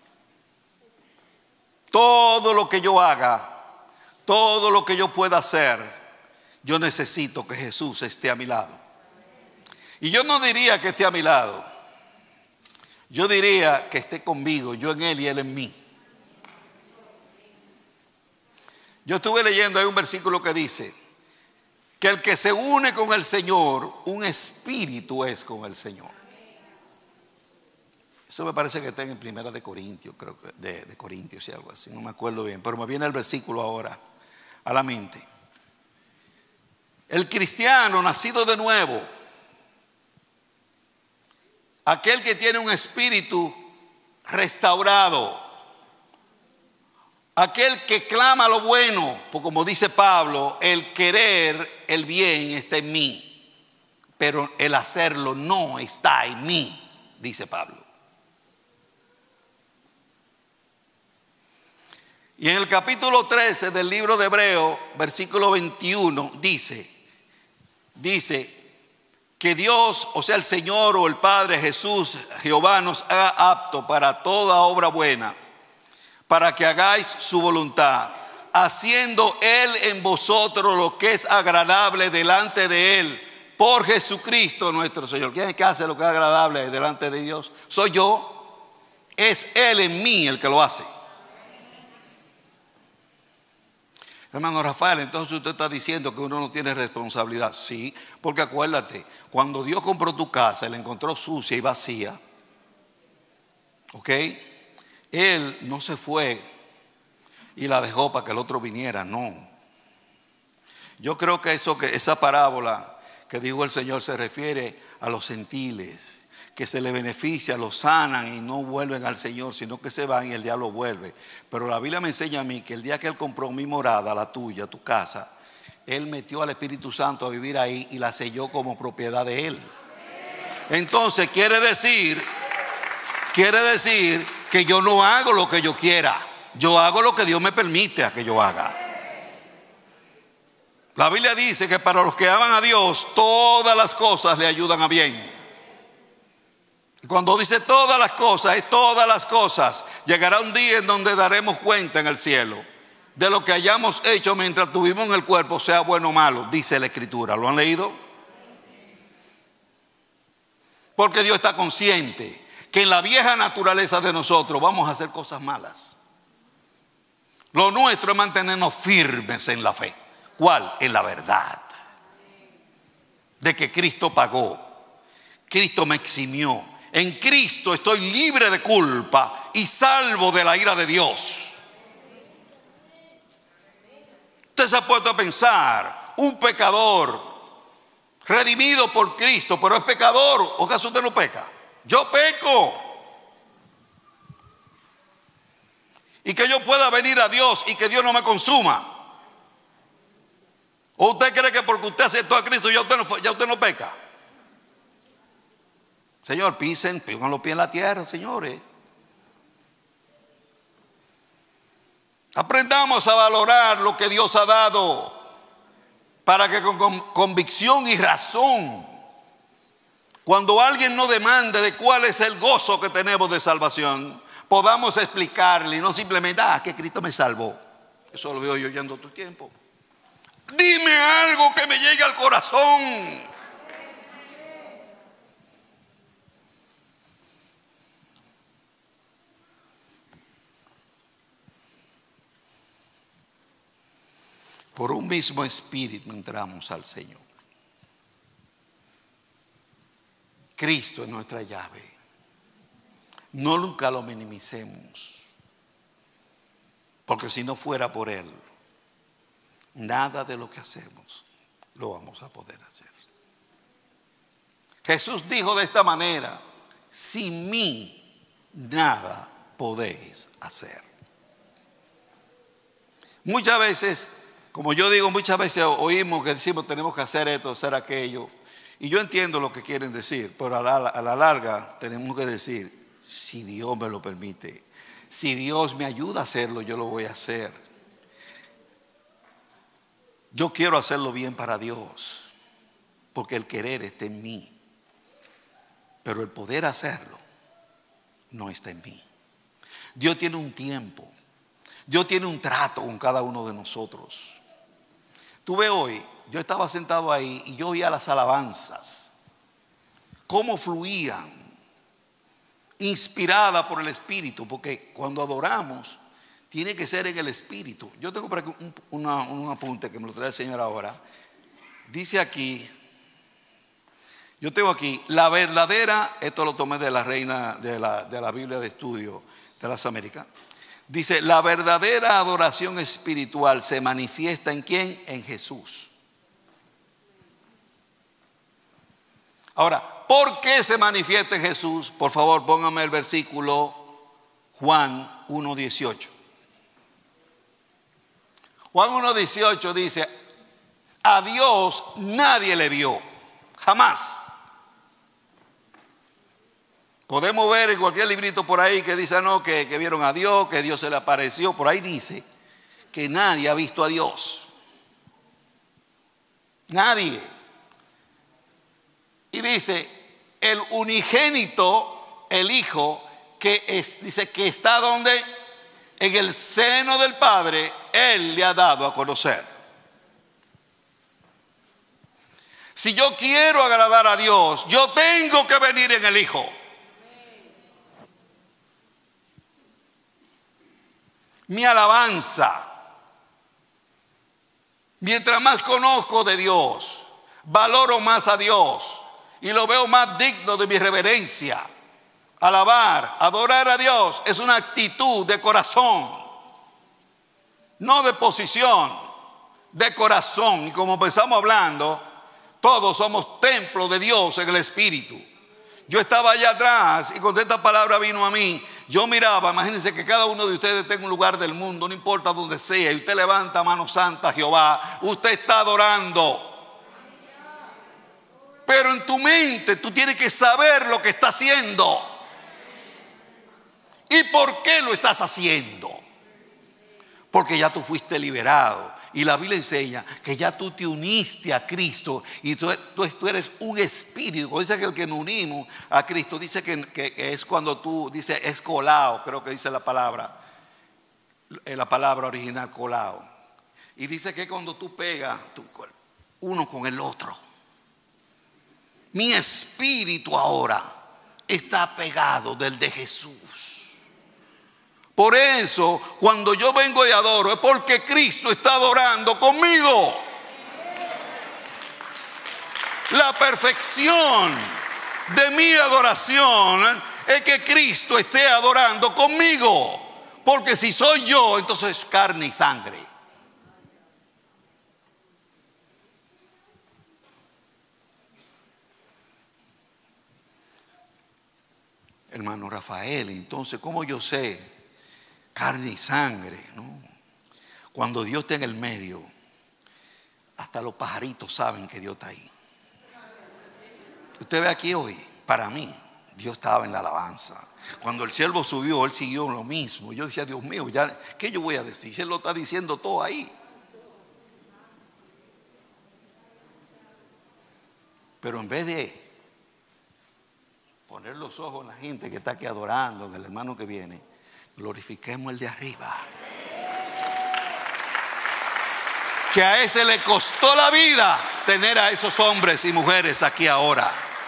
Todo lo que yo haga, todo lo que yo pueda hacer, yo necesito que Jesús esté a mi lado. Y yo no diría que esté a mi lado. Yo diría que esté conmigo, yo en Él y Él en mí. Yo estuve leyendo, hay un versículo que dice que el que se une con el Señor, un espíritu es con el Señor. Eso me parece que está en Primera de Corintios, creo que de Corintios y algo así, no me acuerdo bien, pero me viene el versículo ahora a la mente. El cristiano nacido de nuevo, aquel que tiene un espíritu restaurado, Aquel que clama lo bueno, pues como dice Pablo, el querer el bien está en mí, pero el hacerlo no está en mí, dice Pablo. Y en el capítulo 13 del libro de Hebreos, versículo 21, dice que Dios, o sea el Señor o el Padre Jesús, Jehová, nos haga apto para toda obra buena, para que hagáis su voluntad, haciendo Él en vosotros lo que es agradable delante de Él, por Jesucristo nuestro Señor. ¿Quién es que hace lo que es agradable delante de Dios? Soy yo. Es Él en mí el que lo hace. Hermano Rafael, entonces usted está diciendo que uno no tiene responsabilidad. Sí, porque acuérdate, cuando Dios compró tu casa, la encontró sucia y vacía, ¿ok? Él no se fue y la dejó para que el otro viniera, no. Yo creo que esa parábola que dijo el Señor se refiere a los gentiles, que se les beneficia, los sanan y no vuelven al Señor, sino que se van y el diablo vuelve. Pero la Biblia me enseña a mí que el día que Él compró mi morada, la tuya, tu casa, Él metió al Espíritu Santo a vivir ahí y la selló como propiedad de Él. Entonces quiere decir que yo no hago lo que yo quiera, yo hago lo que Dios me permite a que yo haga. La Biblia dice que para los que aman a Dios, todas las cosas le ayudan a bien. Cuando dice todas las cosas, es todas las cosas. Llegará un día en donde daremos cuenta en el cielo de lo que hayamos hecho mientras tuvimos en el cuerpo, sea bueno o malo, dice la Escritura. ¿Lo han leído? Porque Dios está consciente que en la vieja naturaleza de nosotros vamos a hacer cosas malas. Lo nuestro es mantenernos firmes en la fe. ¿Cuál? En la verdad de que Cristo pagó, Cristo me eximió. En Cristo estoy libre de culpa y salvo de la ira de Dios. Usted se ha puesto a pensar, un pecador redimido por Cristo, pero es pecador, ¿o acaso usted no peca? Yo peco. Y que yo pueda venir a Dios y que Dios no me consuma. ¿O usted cree que porque usted aceptó a Cristo ya usted no peca? Señor, pongan los pies en la tierra, señores. Aprendamos a valorar lo que Dios ha dado para que con convicción y razón, cuando alguien nos demande de cuál es el gozo que tenemos de salvación, podamos explicarle y no simplemente, que Cristo me salvó. Eso lo veo yo oyendo todo el tiempo. Dime algo que me llegue al corazón. Por un mismo espíritu entramos al Señor. Cristo es nuestra llave. No nunca lo minimicemos. Porque si no fuera por Él, nada de lo que hacemos lo vamos a poder hacer. Jesús dijo de esta manera: sin mí nada podéis hacer. Muchas veces, como yo digo, muchas veces oímos que decimos tenemos que hacer esto, hacer aquello. Y yo entiendo lo que quieren decir, pero a la larga tenemos que decir, si Dios me lo permite, si Dios me ayuda a hacerlo, yo lo voy a hacer. Yo quiero hacerlo bien para Dios, porque el querer está en mí, pero el poder hacerlo no está en mí. Dios tiene un tiempo, Dios tiene un trato con cada uno de nosotros. Tú ves hoy, yo estaba sentado ahí y yo oía las alabanzas, cómo fluían, inspiradas por el Espíritu, porque cuando adoramos, tiene que ser en el Espíritu. Yo tengo por aquí un apunte que me lo trae el Señor ahora. Dice aquí, yo tengo aquí, la verdadera, esto lo tomé de la Reina de la Biblia de Estudio de las Américas. Dice, la verdadera adoración espiritual se manifiesta ¿en quién? En Jesús. Ahora, ¿por qué se manifiesta en Jesús? Por favor, póngame el versículo Juan 1:18. Juan 1:18 dice: a Dios nadie le vio, jamás. Podemos ver en cualquier librito por ahí que dice no, que vieron a Dios, que Dios se le apareció. Por ahí dice que nadie ha visto a Dios. Nadie. Y dice, el unigénito, el Hijo, dice que está donde, en el seno del Padre, Él le ha dado a conocer. Si yo quiero agradar a Dios, yo tengo que venir en el Hijo. Mi alabanza, mientras más conozco de Dios, valoro más a Dios y lo veo más digno de mi reverencia. Alabar, adorar a Dios es una actitud de corazón, no de posición, de corazón. Y como empezamos hablando, todos somos templo de Dios en el Espíritu. Yo estaba allá atrás y cuando esta palabra vino a mí, yo miraba, imagínense que cada uno de ustedes tenga un lugar del mundo, no importa donde sea, y usted levanta mano santa a Jehová, usted está adorando. Pero en tu mente tú tienes que saber lo que está haciendo. ¿Y por qué lo estás haciendo? Porque ya tú fuiste liberado. Y la Biblia enseña que ya tú te uniste a Cristo y tú eres un espíritu. Dice que el que nos unimos a Cristo, dice que es cuando tú, dice es colado, creo que dice la palabra original, colado. Y dice que cuando tú pegas uno con el otro. Mi espíritu ahora está pegado del de Jesús. Por eso, cuando yo vengo y adoro, es porque Cristo está adorando conmigo. La perfección de mi adoración es que Cristo esté adorando conmigo. Porque si soy yo, entonces es carne y sangre. Hermano Rafael, entonces, ¿cómo yo sé? Carne y sangre, ¿no? Cuando Dios está en el medio, hasta los pajaritos saben que Dios está ahí. Usted ve aquí hoy, para mí, Dios estaba en la alabanza. Cuando el siervo subió, él siguió lo mismo. Yo decía, Dios mío, ya, ¿qué yo voy a decir? Él lo está diciendo todo ahí. Pero en vez de poner los ojos en la gente que está aquí adorando, en el hermano que viene, glorifiquemos el de arriba. Que a ese le costó la vida tener a esos hombres y mujeres aquí ahora.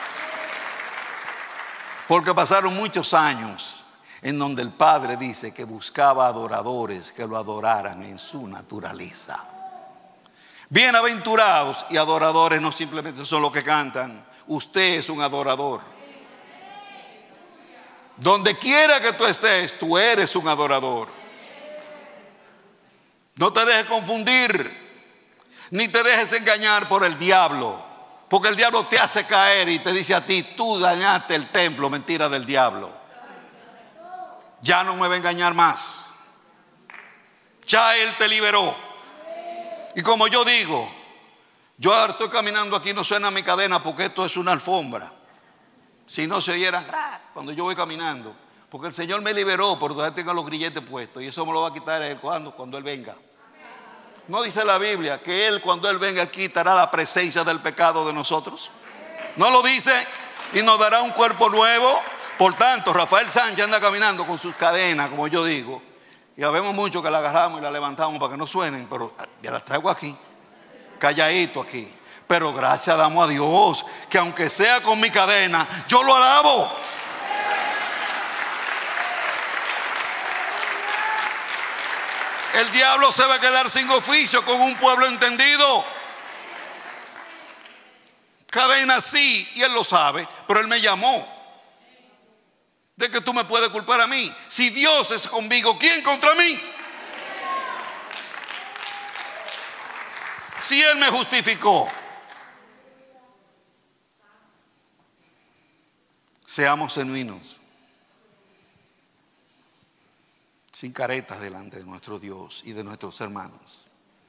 Porque pasaron muchos años en donde el Padre dice que buscaba adoradores que lo adoraran en su naturaleza. Bienaventurados y adoradores no simplemente son los que cantan. Usted es un adorador. Donde quiera que tú estés, tú eres un adorador. No te dejes confundir, ni te dejes engañar por el diablo, porque el diablo te hace caer y te dice a ti, tú dañaste el templo. Mentira del diablo. Ya no me va a engañar más. Ya él te liberó. Y como yo digo, yo ahora estoy caminando aquí, no suena mi cadena porque esto es una alfombra. Si no se oyeran cuando yo voy caminando, porque el Señor me liberó, por todavía tengo los grilletes puestos y eso me lo va a quitar él cuando Él venga. ¿No dice la Biblia que Él cuando Él venga quitará la presencia del pecado de nosotros? ¿No lo dice? Y nos dará un cuerpo nuevo. Por tanto, Rafael Sánchez anda caminando con sus cadenas, como yo digo, y habemos mucho que la agarramos y la levantamos para que no suenen, pero ya las traigo aquí, calladito aquí. Pero gracias damos a Dios que aunque sea con mi cadena, yo lo alabo. El diablo se va a quedar sin oficio con un pueblo entendido. Cadena sí, y él lo sabe, pero él me llamó. ¿De que tú me puedes culpar a mí? Si Dios es conmigo, ¿quién contra mí? Si Él me justificó. Seamos genuinos, sin caretas delante de nuestro Dios y de nuestros hermanos.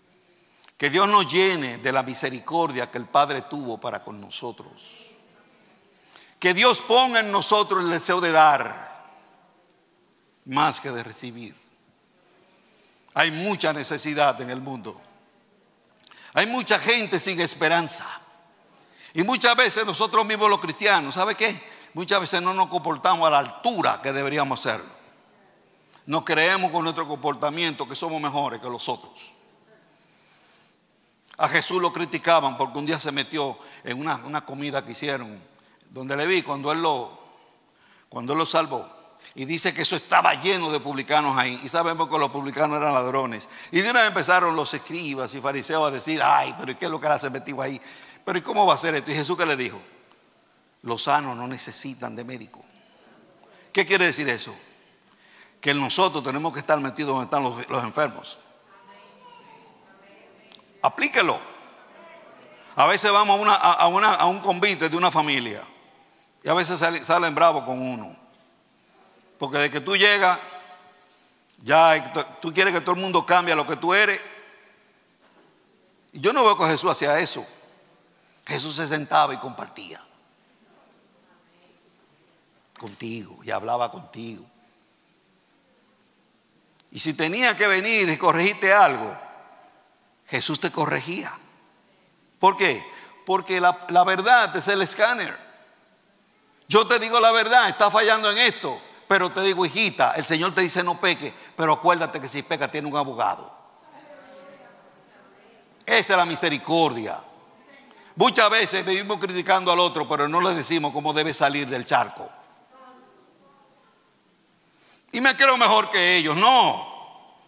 Que Dios nos llene de la misericordia que el Padre tuvo para con nosotros. Que Dios ponga en nosotros el deseo de dar más que de recibir. Hay mucha necesidad en el mundo. Hay mucha gente sin esperanza. Y muchas veces nosotros mismos los cristianos, ¿sabe qué? Muchas veces no nos comportamos a la altura que deberíamos hacerlo. Nos creemos con nuestro comportamiento que somos mejores que los otros. A Jesús lo criticaban porque un día se metió en una comida que hicieron, donde le vi cuando él lo salvó. Y dice que eso estaba lleno de publicanos ahí. Y sabemos que los publicanos eran ladrones. Y de una vez empezaron los escribas y fariseos a decir: ay, pero ¿y qué es lo que él se metió ahí? Pero ¿y cómo va a ser esto? Y Jesús, ¿qué le dijo? Los sanos no necesitan de médico. ¿Qué quiere decir eso? Que nosotros tenemos que estar metidos donde están los enfermos. Aplíquelo. A veces vamos a un convite de una familia y a veces salen bravos con uno. Porque de que tú llegas, ya tú quieres que todo el mundo cambie a lo que tú eres. Y yo no veo que Jesús hacía eso. Jesús se sentaba y compartía contigo y hablaba contigo. Y si tenía que venir y corregirte algo, Jesús te corregía. ¿Por qué? Porque la verdad es el escáner. Yo te digo la verdad, está fallando en esto, pero te digo, hijita, el Señor te dice no peque, pero acuérdate que si peca tiene un abogado. Esa es la misericordia. Muchas veces vivimos criticando al otro, pero no le decimos cómo debe salir del charco. Y me creo mejor que ellos. No.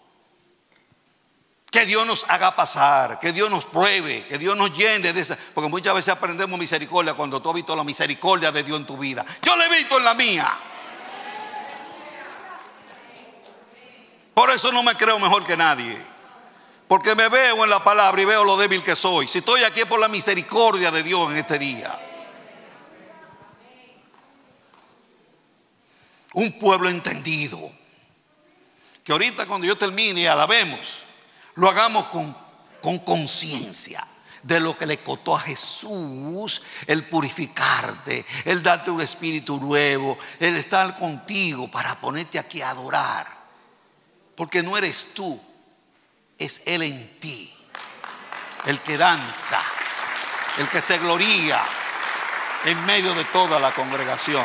Que Dios nos haga pasar, que Dios nos pruebe, que Dios nos llene de esa. Porque muchas veces aprendemos misericordia cuando tú has visto la misericordia de Dios en tu vida. Yo la he visto en la mía. Por eso no me creo mejor que nadie. Porque me veo en la palabra y veo lo débil que soy. Si estoy aquí es por la misericordia de Dios en este día. Un pueblo entendido. Que ahorita cuando yo termine y alabemos, lo hagamos con conciencia de lo que le costó a Jesús el purificarte, el darte un espíritu nuevo, el estar contigo para ponerte aquí a adorar. Porque no eres tú, es Él en ti, el que danza, el que se gloría en medio de toda la congregación.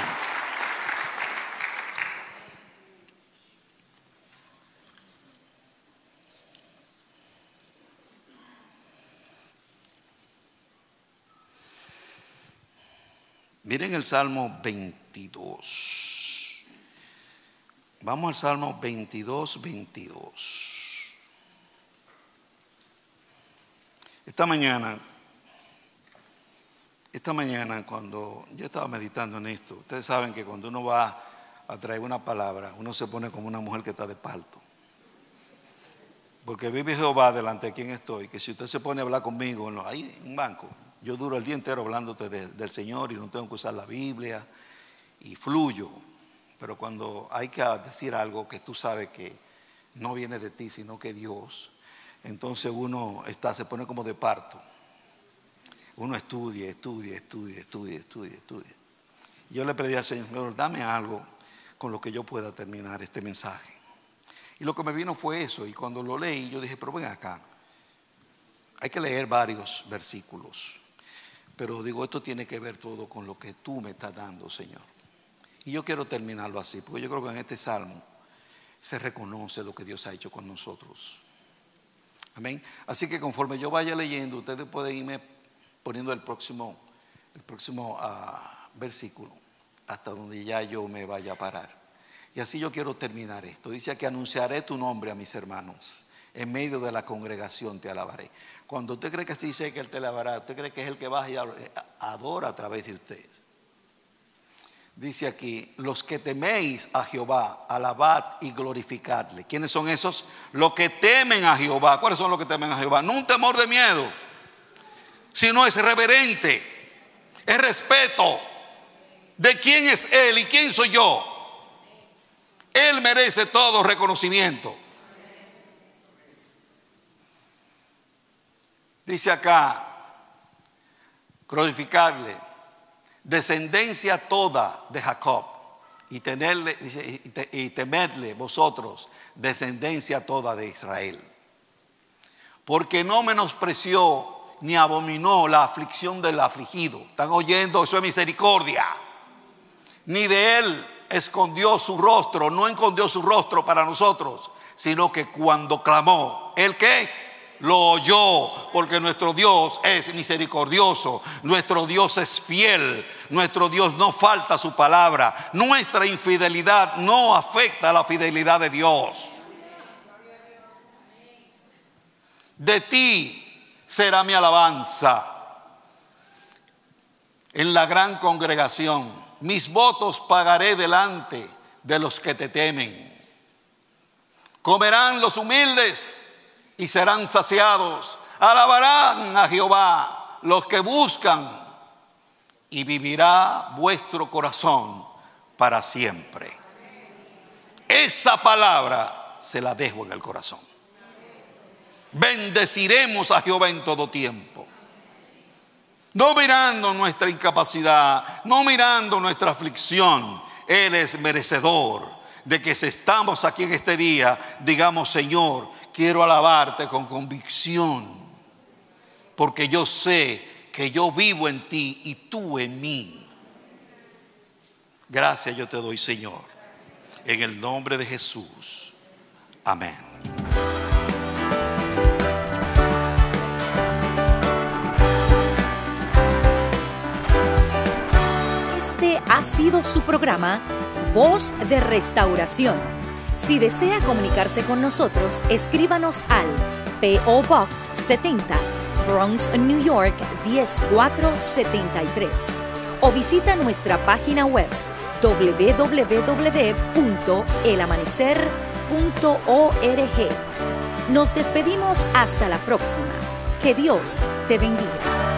Miren el Salmo 22. Vamos al Salmo 22. Esta mañana cuando yo estaba meditando en esto, ustedes saben que cuando uno va a traer una palabra, uno se pone como una mujer que está de parto. Porque vive Jehová delante de quien estoy, que si usted se pone a hablar conmigo ahí en un banco, yo duro el día entero hablándote del Señor y no tengo que usar la Biblia y fluyo. Pero cuando hay que decir algo que tú sabes que no viene de ti, sino que Dios, entonces uno se pone como de parto. Uno estudia. Y yo le pedí al Señor, dame algo con lo que yo pueda terminar este mensaje. Y lo que me vino fue eso. Y cuando lo leí, yo dije, pero ven acá. Hay que leer varios versículos. Pero digo, esto tiene que ver todo con lo que tú me estás dando, Señor. Y yo quiero terminarlo así, porque yo creo que en este salmo se reconoce lo que Dios ha hecho con nosotros. Amén. Así que conforme yo vaya leyendo, ustedes pueden irme poniendo el próximo versículo hasta donde ya yo me vaya a parar. Y así yo quiero terminar esto. Dice que anunciaré tu nombre a mis hermanos. En medio de la congregación te alabaré. Cuando usted cree que sí sé que Él te alabará, usted cree que es el que baja y adora a través de ustedes. Dice aquí, los que teméis a Jehová, alabad y glorificadle. ¿Quiénes son esos? Los que temen a Jehová. ¿Cuáles son los que temen a Jehová? No un temor de miedo, sino es reverente, es respeto de quién es Él y quién soy yo. Él merece todo reconocimiento. Dice acá, glorificarle, descendencia toda de Jacob, y tenerle, y temedle vosotros, descendencia toda de Israel. Porque no menospreció ni abominó la aflicción del afligido. ¿Están oyendo? Eso es misericordia. Ni de él escondió su rostro, no escondió su rostro para nosotros, sino que cuando clamó, ¿el qué? Lo oyó, porque nuestro Dios es misericordioso, nuestro Dios es fiel, nuestro Dios no falta su palabra, nuestra infidelidad no afecta a la fidelidad de Dios. De ti será mi alabanza en la gran congregación. Mis votos pagaré delante de los que te temen. Comerán los humildes y serán saciados. Alabarán a Jehová los que buscan, y vivirá vuestro corazón para siempre. Esa palabra se la dejo en el corazón. Bendeciremos a Jehová en todo tiempo. No mirando nuestra incapacidad, no mirando nuestra aflicción. Él es merecedor de que si estamos aquí en este día, digamos: Señor, quiero alabarte con convicción, porque yo sé que yo vivo en ti y tú en mí. Gracias yo te doy, Señor, en el nombre de Jesús. Amén. Este ha sido su programa Voz de Restauración. Si desea comunicarse con nosotros, escríbanos al P.O. Box 70, Bronx, New York 10473, o visita nuestra página web www.elamanecer.org. Nos despedimos hasta la próxima. Que Dios te bendiga.